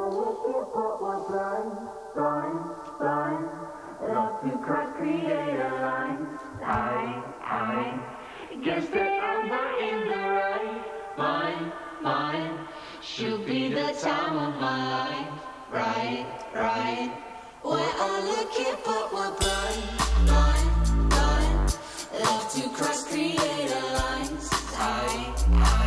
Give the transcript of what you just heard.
looking for one line. Love to cross, create a line. I guess that I'm not in the right mind. Should be the time of my life. Right. We're all looking for one line. Love to cross, create a line. I